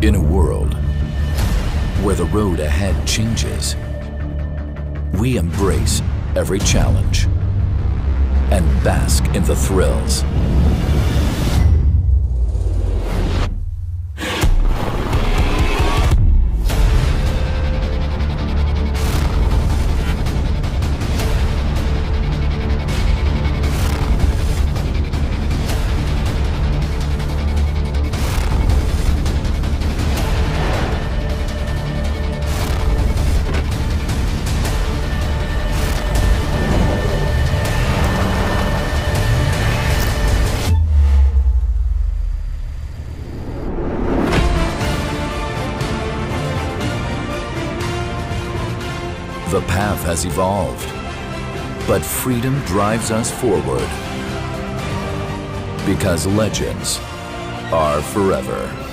In a world where the road ahead changes, we embrace every challenge and bask in the thrills. The path has evolved, but freedom drives us forward. Because legends are forever.